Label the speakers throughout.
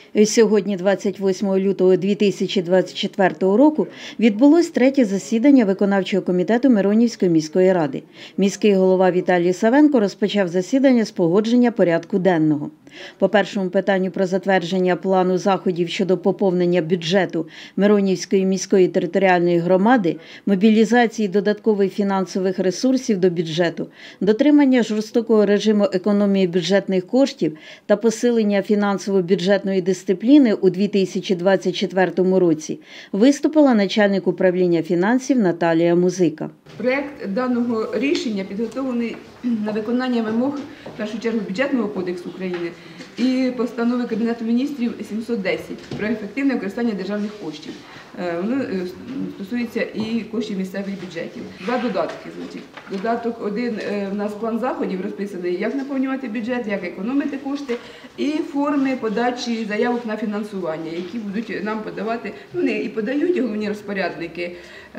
Speaker 1: Сьогодні, 28 лютого 2024 року, відбулось третє засідання виконавчого комітету Миронівської міської ради. Міський голова Віталій Савенко розпочав засідання з погодження порядку денного. По першому питанню про затвердження плану заходів щодо поповнення бюджету Миронівської міської територіальної громади, мобілізації додаткових фінансових ресурсів до бюджету, дотримання жорстокого режиму економії бюджетних коштів та посилення фінансово-бюджетної дисципліни у 2024 році виступила начальник управління фінансів Наталія Музика.
Speaker 2: Проєкт даного рішення підготовлений на виконання вимог, в першу чергу, Бюджетного кодексу України і постанови Кабінету міністрів 710 про ефективне використання державних коштів. Воно стосується і коштів місцевих бюджетів. Два додатки. Додаток один – у нас план заходів розписаний, як наповнювати бюджет, як економити кошти, і форми подачі заявок на фінансування, які будуть нам подавати, вони і подають головні розпорядники.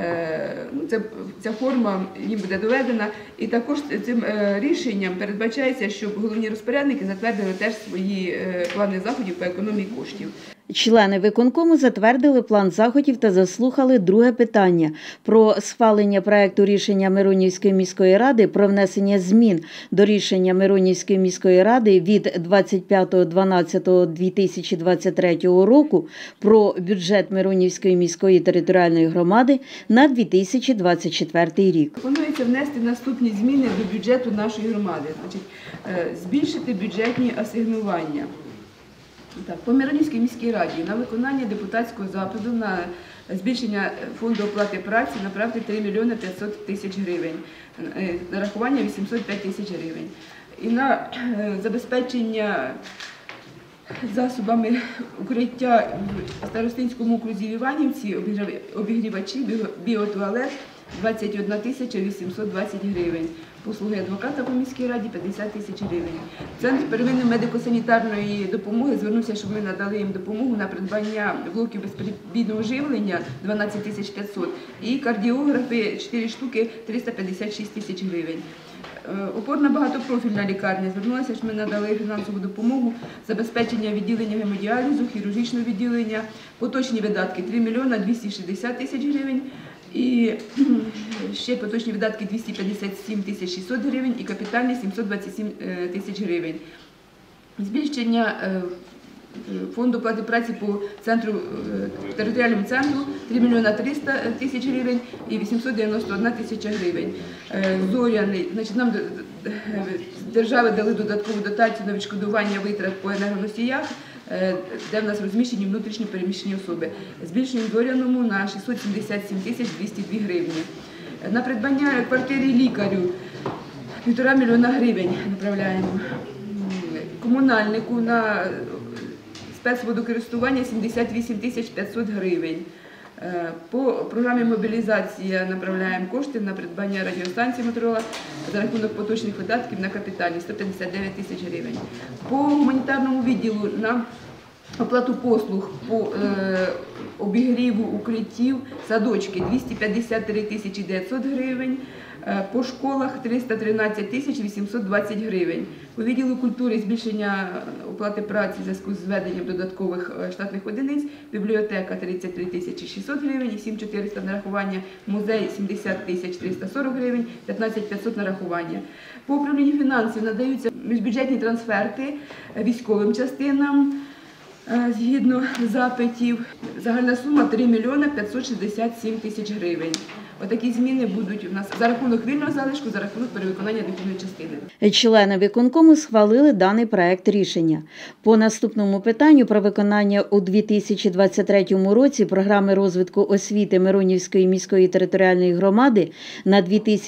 Speaker 2: Ця форма їм буде доведена. І також цим рішенням передбачається, щоб головні розпорядники затвердили теж свої плани заходів по економії коштів.
Speaker 1: Члени виконкому затвердили план заходів та заслухали друге питання про схвалення проекту рішення Миронівської міської ради про внесення змін до рішення Миронівської міської ради від 25.12.2023 року про бюджет Миронівської міської територіальної громади на 2024 рік.
Speaker 2: Пропонується внести наступні зміни до бюджету нашої громади. Збільшити бюджетні асигнування. По Миронівській міській раді на виконання депутатського запиту на збільшення фонду оплати праці направити 3 мільйони 500 тисяч гривень, нарахування 805 тисяч гривень. І на забезпечення засобами укриття в Старостинському окрузі в Іванівці, обігрівачі, біотуалет 21 тисяча 820 гривень. Послуги адвоката по міській раді 50 тисяч гривень. Центр первинної медико-санітарної допомоги звернувся, щоб ми надали їм допомогу на придбання блоків безперебійного живлення 12 тисяч 500 і кардіографи 4 штуки 356 тисяч гривень. Опорна багатопрофільна лікарня звернулася, щоб ми надали фінансову допомогу, забезпечення відділення гемодіалізу, хірургічного відділення, поточні видатки 3 мільйона 260 тисяч гривень. І ще поточні видатки 257 тисяч 600 гривень і капітальні 727 тисяч гривень. Збільшення фонду оплати праці по територіальному центру 3 мільйона 300 тисяч гривень і 891 тисяча гривень. Зоряний, нам держави дали додаткову дотацію на відшкодування витрат по енергоносіях, де в нас розміщені внутрішньо переміщені особи. Збільшуємо Зоряному на 677 тисяч 202 гривні. На придбання квартири лікарю 1,5 мільйона гривень направляємо. Комунальнику на спецводокористування 78 тисяч 500 гривень. По програмі мобілізації направляємо кошти на придбання радіостанції Моторола за рахунок поточних видатків на капітальні 159 тисяч гривень. По гуманітарному відділу на оплату послуг по обігріву укриттів, садочки 253 тисячі 900 гривень, по школах 313 тисяч 820 гривень. По відділу культури збільшення оплати праці в зв'язку з введенням додаткових штатних одиниць, бібліотека 33 тисячі 600 гривень і 7400 нарахування, музей 70 тисяч 340 гривень, 15 500 нарахування. По управлінню фінансів надаються міжбюджетні трансферти військовим частинам, згідно запитів, загальна сума 3 мільйони 567 тисяч гривень. Отакі зміни будуть у нас за рахунок вільного залишку, за рахунок перевиконання доходної частини.
Speaker 1: Члени виконкому схвалили даний проект рішення. По наступному питанню про виконання у 2023 році програми розвитку освіти Миронівської міської територіальної громади на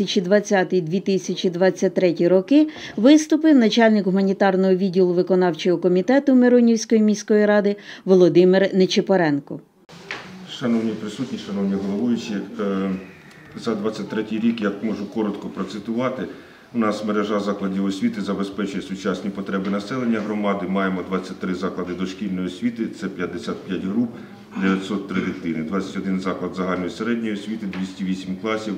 Speaker 1: 2020-2023 роки виступив начальник гуманітарного відділу виконавчого комітету Миронівської міської ради Володимир Нечипоренко.
Speaker 3: Шановні присутні, шановні головуючі, за 23 рік, я можу коротко процитувати, у нас мережа закладів освіти забезпечує сучасні потреби населення громади, маємо 23 заклади дошкільної освіти, це 55 груп, 903 дитини, 21 заклад загальної середньої освіти, 208 класів,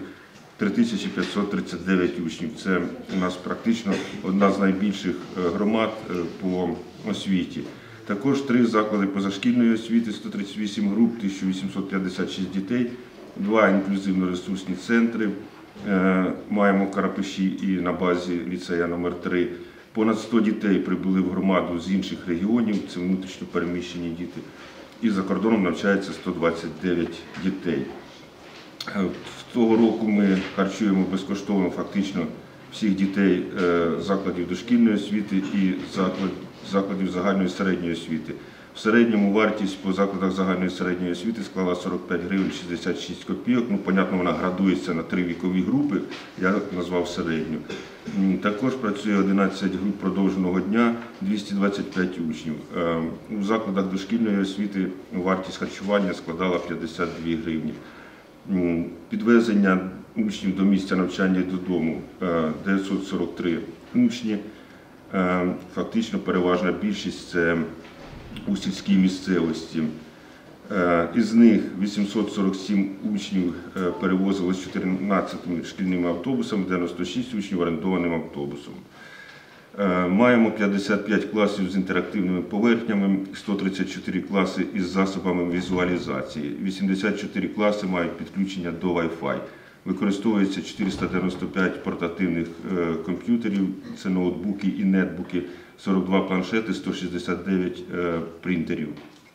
Speaker 3: 3539 учнів. Це у нас практично одна з найбільших громад по освіті. Також 3 заклади позашкільної освіти, 138 груп, 1856 дітей, 2 інклюзивно-ресурсні центри. Маємо в Карапиші і на базі ліцея номер 3. Понад 100 дітей прибули в громаду з інших регіонів, це внутрішньо переміщені діти. І за кордоном навчається 129 дітей. Цього року ми харчуємо безкоштовно фактично всіх дітей закладів дошкільної освіти і закладів загальної середньої освіти. В середньому вартість по закладах загальної середньої освіти склала 45 гривень 66 копійок. Ну, понятно, вона градується на 3 вікові групи, я назвав середню. Також працює 11 груп продовженого дня, 225 учнів. У закладах дошкільної освіти вартість харчування складала 52 гривні. Підвезення учнів до місця навчання і додому 943 учні. Фактично переважна більшість це у сільській місцевості. Із них 847 учнів перевозились 14 шкільними автобусами, 96 учнів орендованим автобусом. Маємо 55 класів з інтерактивними поверхнями, 134 класи із засобами візуалізації, 84 класи мають підключення до Wi-Fi. Використовується 495 портативних комп'ютерів, це ноутбуки і нетбуки, 42 планшети, 169 принтерів.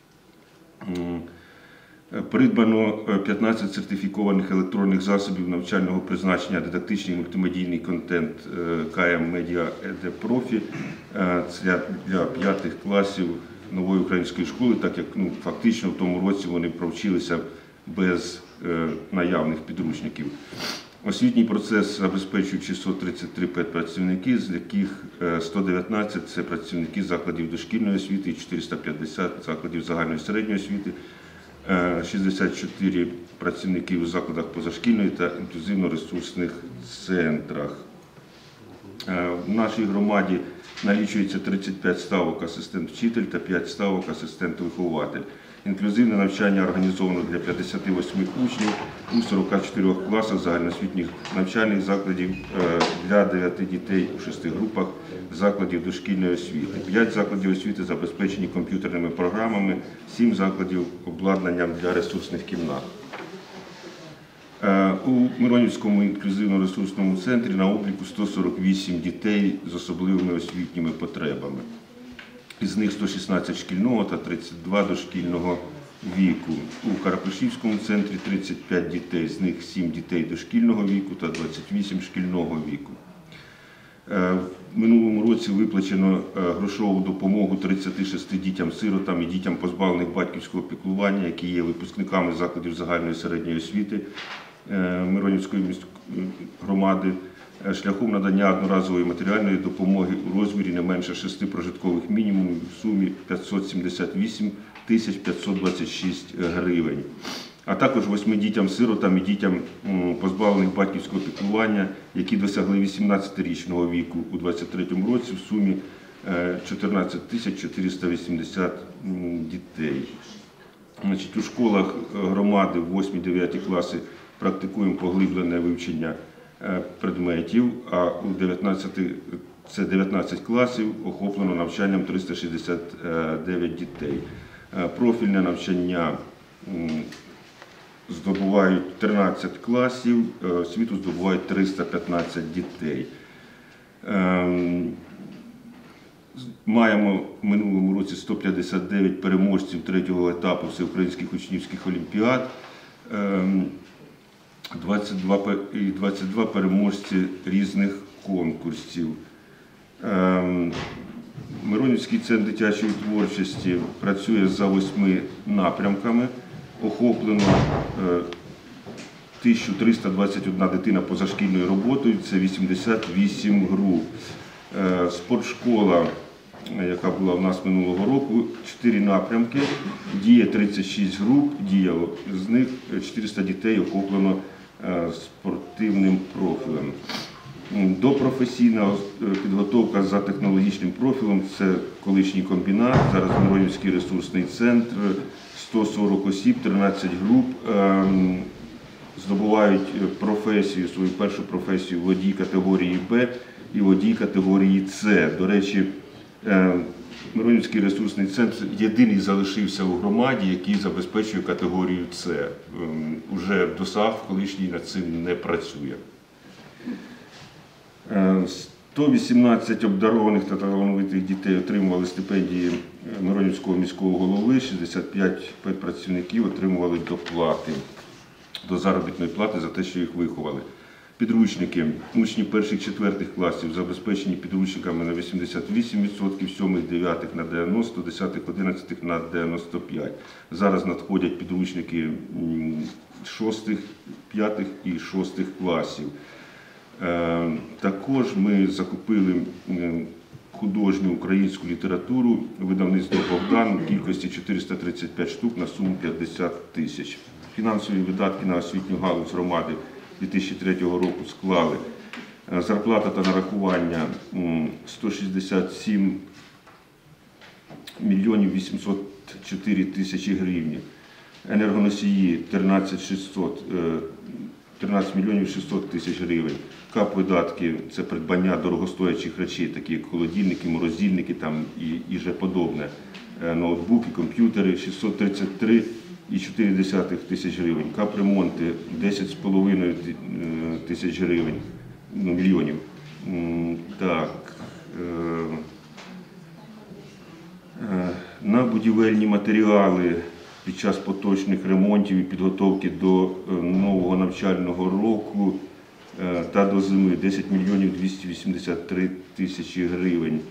Speaker 3: Придбано 15 сертифікованих електронних засобів навчального призначення, дидактичний мультимедійний контент КМ Media ED Profi. Це для 5 класів нової української школи, так як фактично в тому році вони провчилися без наявних підручників. Освітній процес забезпечують 633 педпрацівники, з яких 119 – це працівники закладів дошкільної освіти і 450 – закладів загальної середньої освіти, 64 працівники у закладах позашкільної та інклюзивно-ресурсних центрах. В нашій громаді налічується 35 ставок асистент-вчитель та 5 ставок асистент-вихователь. Інклюзивне навчання організовано для 58 учнів у 44 класах загальноосвітніх навчальних закладів для 9 дітей у 6 групах закладів дошкільної освіти. 5 закладів освіти забезпечені комп'ютерними програмами, 7 закладів обладнанням для ресурсних кімнат. У Миронівському інклюзивно-ресурсному центрі на обліку 148 дітей з особливими освітніми потребами. Із них 116 шкільного та 32 дошкільного віку. У Карапишівському центрі 35 дітей, з них 7 дітей дошкільного віку та 28 шкільного віку. В минулому році виплачено грошову допомогу 36 дітям-сиротам і дітям, позбавлених батьківського піклування, які є випускниками закладів загальної середньої освіти Миронівської міської громади, шляхом надання одноразової матеріальної допомоги у розмірі не менше 6 прожиткових мінімумів в сумі 578 526 гривень. А також 8 дітям-сиротам і дітям, позбавлених батьківського піклування, які досягли 18-річного віку у 2023 році в сумі 14 480 дітей. У школах громади в 8-9 класи практикуємо поглиблене вивчення предметів, а у 19 класів охоплено навчанням 369 дітей. Профільне навчання здобувають 13 класів, освіту здобувають 315 дітей. Маємо в минулому році 159 переможців 3-го етапу всеукраїнських учнівських олімпіад, 22 переможці різних конкурсів. Миронівський центр дитячої творчості працює за 8 напрямками. Охоплено 1321 дитина позашкільною роботою, це 88 груп. Спортшкола, яка була в нас минулого року, 4 напрямки, діє 36 груп, діяло, з них 400 дітей охоплено спортивним профілем. Допрофесійна підготовка за технологічним профілем – це колишній комбінат, зараз Миронівський ресурсний центр, 140 осіб, 13 груп здобувають професію, свою першу професію водій категорії Б і водій категорії С. До речі, Миронівський ресурсний центр єдиний залишився у громаді, який забезпечує категорію С. Уже ДОСААФ колишній над цим не працює. 118 обдарованих та талановитих дітей отримували стипендії Миронівського міського голови, 65 педпрацівників отримували доплати, до заробітної плати за те, що їх виховали. Підручники. Учні перших-четвертих класів забезпечені підручниками на 88%, сьомих, дев'ятих на 90%, десятих, одинадцятих на 95%. Зараз надходять підручники шостих, п'ятих і шостих класів. Також ми закупили художню українську літературу видавництво «Богдан» в кількості 435 штук на суму 50 тисяч. Фінансові видатки на освітню галузь громади 2003 року склали зарплата та нарахування 167 мільйонів 804 тисячі гривень, енергоносії 13 мільйонів 600 тисяч гривень. Кап-видатки – це придбання дорогостоячих речей, такі як холодильники, морозильники там, і же подобне. Ноутбуки, комп'ютери – 633,4 тисяч гривень. Капремонти – 10,5 тисяч гривень, мільйонів. Так. На будівельні матеріали під час поточних ремонтів і підготовки до нового навчального року та до зими 10 мільйонів 283 тисячі гривень.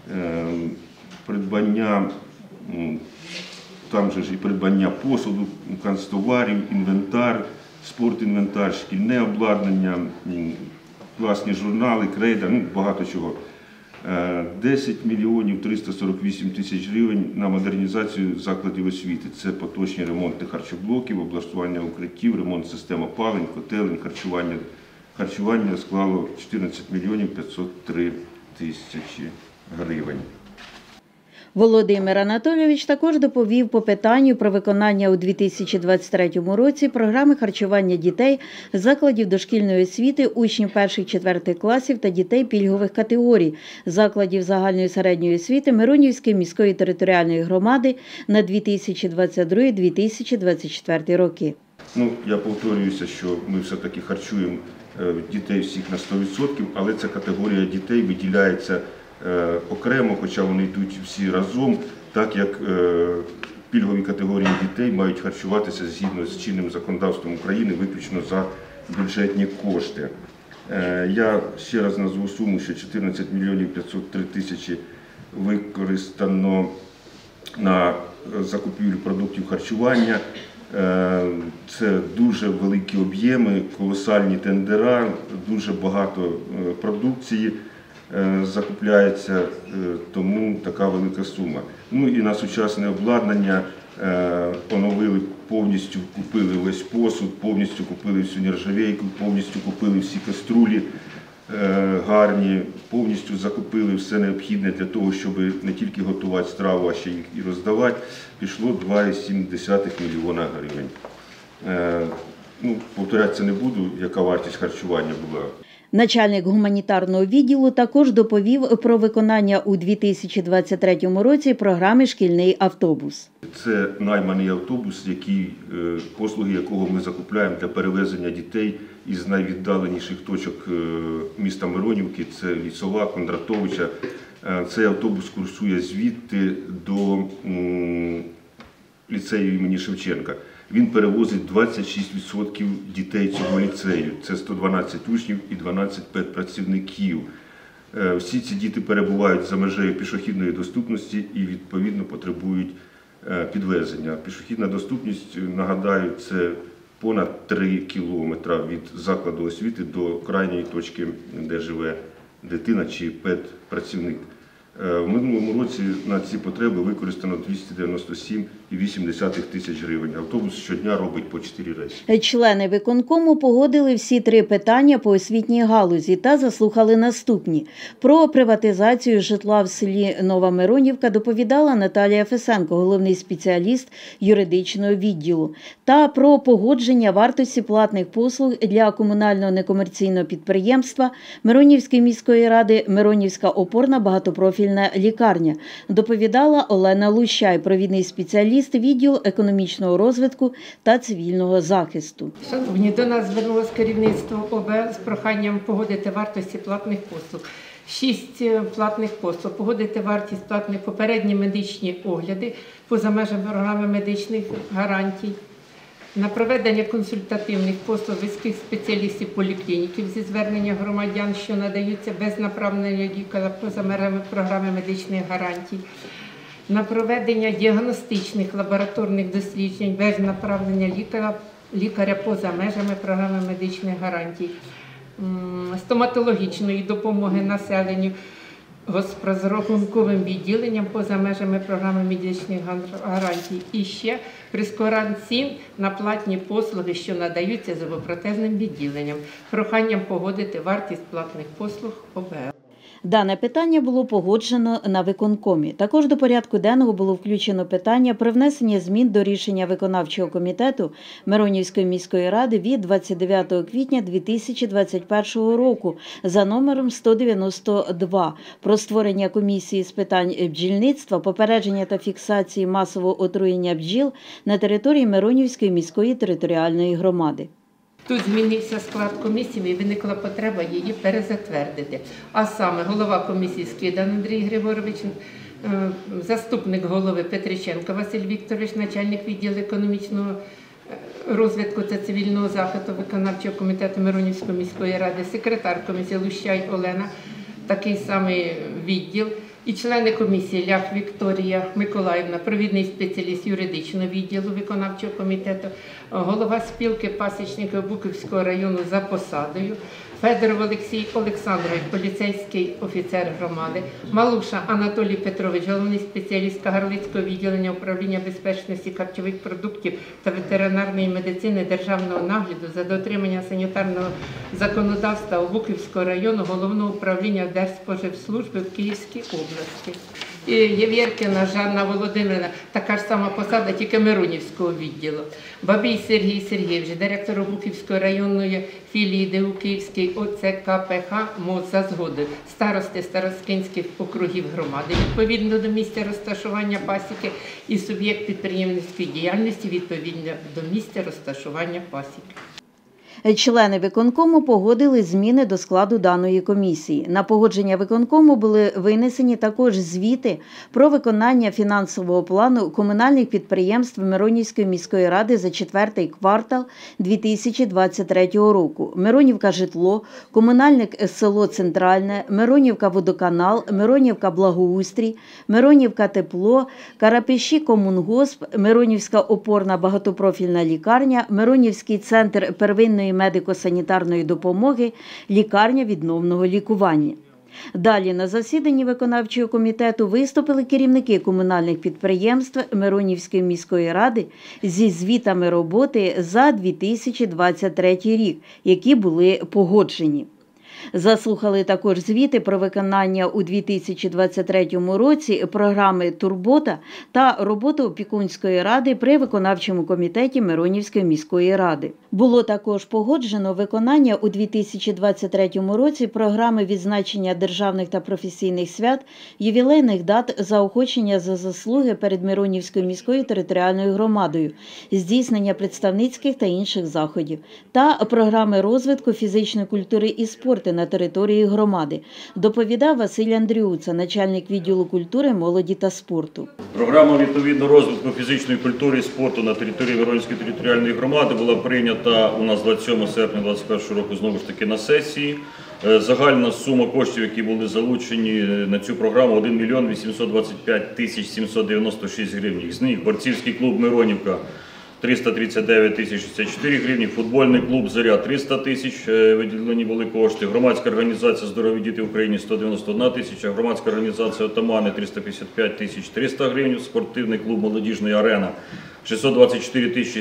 Speaker 3: Придбання, там же ж і придбання посуду, канцтоварів, інвентар, спортінвентар, шкільне обладнання, класні журнали, крейда, багато чого. 10 мільйонів 348 тисяч гривень на модернізацію закладів освіти. Це поточні ремонти харчоблоків, облаштування укриттів, ремонт систем опалень, котелень, харчування склало 14 мільйонів 503 тисячі гривень.
Speaker 1: Володимир Анатолійович також доповів по питанню про виконання у 2023 році програми харчування дітей закладів дошкільної освіти, учнів 1-4 класів та дітей пільгових категорій закладів загальної середньої освіти Миронівської міської територіальної громади на 2022-2024 роки.
Speaker 3: Я повторююся, що ми все-таки харчуємо дітей всіх на 100%, але ця категорія дітей виділяється окремо, хоча вони йдуть всі разом, так як пільгові категорії дітей мають харчуватися згідно з чинним законодавством України виключно за бюджетні кошти. Я ще раз назву суму, що 14 мільйонів 503 тисячі використано на закупівлю продуктів харчування. Це дуже великі об'єми, колосальні тендера, дуже багато продукції закупляється, тому така велика сума. І на сучасне обладнання оновили, повністю купили весь посуд, повністю купили всю нержавейку, повністю купили всі каструлі гарні, повністю закупили все необхідне для того, щоб не тільки готувати страву, а ще їх і роздавати. Пішло 2,7 мільйона гривень. Повторятися не буду, яка вартість харчування була.
Speaker 1: Начальник гуманітарного відділу також доповів про виконання у 2023 році програми «Шкільний автобус».
Speaker 3: Це найманий автобус, послуги якого ми закупляємо для перевезення дітей із найвіддаленіших точок міста Миронівки, це Лісова, Кондратовича. Цей автобус курсує звідти до ліцею імені Шевченка. Він перевозить 26% дітей цього ліцею. Це 112 учнів і 12 педпрацівників. Всі ці діти перебувають за межею пішохідної доступності і, відповідно, потребують підвезення. Пішохідна доступність, нагадаю, це понад 3 кілометри від закладу освіти до крайньої точки, де живе дитина чи педпрацівник. В минулому році на ці потреби використано 297 тисяч гривень. Автобус щодня робить по 4 рейси.
Speaker 1: Члени виконкому погодили всі 3 питання по освітній галузі та заслухали наступні. Про приватизацію житла в селі Нова Миронівка доповідала Наталія Фесенко, головний спеціаліст юридичного відділу, та про погодження вартості платних послуг для комунального некомерційного підприємства Миронівської міської ради «Миронівська опорна багатопрофільна лікарня», доповідала Олена Лущай, провідний спеціаліст відділу економічного розвитку та цивільного захисту.
Speaker 4: Шановні, до нас звернулося керівництво ОБЛ з проханням погодити вартості платних послуг. 6 платних послуг. Погодити вартість платних попередні медичні огляди поза межами програми медичних гарантій. На проведення консультативних послуг військових спеціалістів поліклініків зі звернення громадян, що надаються без направлення лікаря поза межами програми медичних гарантій. На проведення діагностичних лабораторних досліджень без направлення лікаря поза межами програми медичних гарантій, стоматологічної допомоги населенню з розрахунковим відділенням поза межами програми медичних гарантій і ще прескурант цін на платні послуги, що надаються зубопротезним відділенням, проханням погодити вартість платних послуг ОБЛ.
Speaker 1: Дане питання було погоджено на виконкомі. Також до порядку денного було включено питання про внесення змін до рішення виконавчого комітету Миронівської міської ради від 29 квітня 2021 року за номером 192 про створення комісії з питань бджільництва, попередження та фіксації масового отруєння бджіл на території Миронівської міської територіальної громади.
Speaker 4: Тут змінився склад комісії і виникла потреба її перезатвердити. А саме голова комісії Скидан Андрій Григорович, заступник голови Петриченко Василь Вікторович, начальник відділу економічного розвитку та цивільного захисту виконавчого комітету Миронівської міської ради, секретар комісії Лущай Олена, такий самий відділ, і члени комісії Лях Вікторія Миколаївна, провідний спеціаліст юридичного відділу виконавчого комітету, голова спілки пасічників Буківського району за посадою, Федоров Олексій Олександрович, поліцейський офіцер громади, Малуша Анатолій Петрович, головний спеціаліст Кагарлицького відділення управління безпечності харчових продуктів та ветеринарної медицини державного нагляду за дотримання санітарного законодавства Буківського району головного управління Держспоживслужби в Київській області. І Євєркіна Жанна Володимирівна, така ж сама посада, тільки Миронівського відділу. Бабій Сергій Сергійович, директор Буківської районної філії ДУ Київський ОЦКПХ МОЗ за згодою старости старосткинських округів громади відповідно до місця розташування пасіки і суб'єкт підприємницької діяльності відповідно до місця розташування пасіки.
Speaker 1: Члени виконкому погодили зміни до складу даної комісії. На погодження виконкому були винесені також звіти про виконання фінансового плану комунальних підприємств Миронівської міської ради за 4-й квартал 2023 року. Миронівка житло, комунальник село Центральне, Миронівка водоканал, Миронівка благоустрій, Миронівка тепло, Карапиші комунгосп, Миронівська опорна багатопрофільна лікарня, Миронівський центр первинної медико-санітарної допомоги, лікарня відновного лікування. Далі на засіданні виконавчого комітету виступили керівники комунальних підприємств Миронівської міської ради зі звітами роботи за 2023 рік, які були погоджені. Заслухали також звіти про виконання у 2023 році програми «Турбота» та роботу опікунської ради при виконавчому комітеті Миронівської міської ради. Було також погоджено виконання у 2023 році програми відзначення державних та професійних свят, ювілейних дат заохочення за заслуги перед Миронівською міською територіальною громадою, здійснення представницьких та інших заходів, та програми розвитку фізичної культури і спорту на території громади, доповідав Василь Андріуца, начальник відділу культури, молоді та спорту.
Speaker 5: Програма відповідно розвитку фізичної культури і спорту на території Миронівської територіальної громади була прийнята у нас 27 серпня 2021 року знову ж таки на сесії. Загальна сума коштів, які були залучені на цю програму, 1 мільйон 825 тисяч 796 гривень. З них борцівський клуб «Миронівка» 339 тисяч 64 гривні, футбольний клуб «Зоря» 300 тисяч, виділені були кошти, громадська організація «Здорові діти в Україні» 191 тисяча, громадська організація «Отамани» 355 тисяч 300 гривень, спортивний клуб «Молодіжна арена» 624 тисячі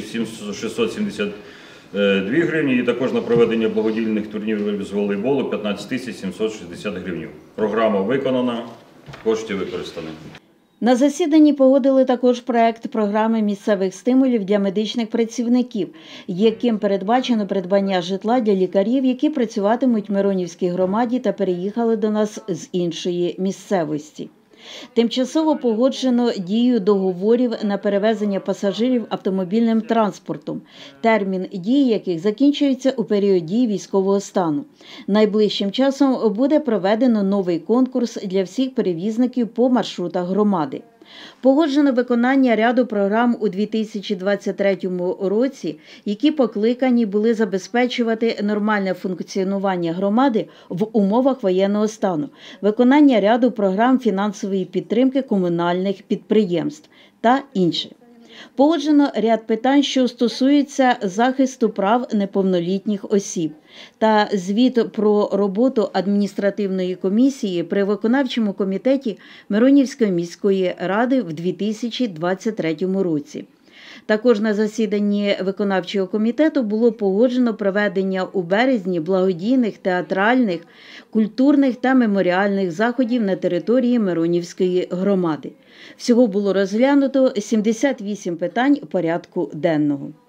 Speaker 5: 772 гривні і також на проведення благодійних турнірів з волейболу 15 тисяч 760 гривень. Програма виконана, кошти використані.
Speaker 1: На засіданні погодили також проект програми місцевих стимулів для медичних працівників, яким передбачено придбання житла для лікарів, які працюватимуть в Миронівській громаді та переїхали до нас з іншої місцевості. Тимчасово погоджено дію договорів на перевезення пасажирів автомобільним транспортом, термін дії яких закінчується у період дії військового стану. Найближчим часом буде проведено новий конкурс для всіх перевізників по маршрутах громади. Погоджено виконання ряду програм у 2023 році, які покликані були забезпечувати нормальне функціонування громади в умовах воєнного стану, виконання ряду програм фінансової підтримки комунальних підприємств та інше. Погоджено ряд питань, що стосуються захисту прав неповнолітніх осіб та звіт про роботу адміністративної комісії при виконавчому комітеті Миронівської міської ради в 2023 році. Також на засіданні виконавчого комітету було погоджено проведення у березні благодійних, театральних, культурних та меморіальних заходів на території Миронівської громади. Всього було розглянуто 78 питань порядку денного.